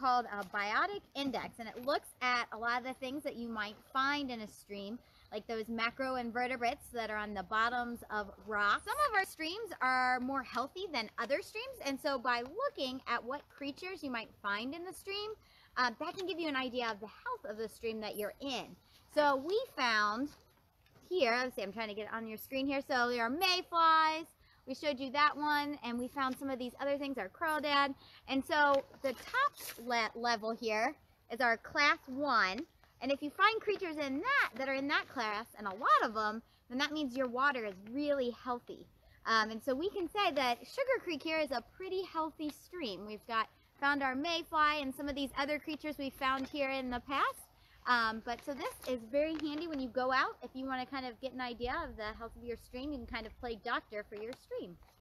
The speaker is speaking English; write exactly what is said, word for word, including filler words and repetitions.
called a Biotic Index, and it looks at a lot of the things that you might find in a stream, like those macroinvertebrates that are on the bottoms of rocks. Some of our streams are more healthy than other streams, and so by looking at what creatures you might find in the stream, uh, that can give you an idea of the health of the stream that you're in. So we found here, let's see, I'm trying to get it on your screen here. So there are mayflies. We showed you that one, and we found some of these other things, our crawdad. And so the top le level here is our class one. And if you find creatures in that that are in that class, and a lot of them, then that means your water is really healthy. Um, and so we can say that Sugar Creek here is a pretty healthy stream. We've got found our mayfly and some of these other creatures we found here in the past. Um, but so this is very handy when you go out. If you want to kind of get an idea of the health of your stream, you can kind of play doctor for your stream.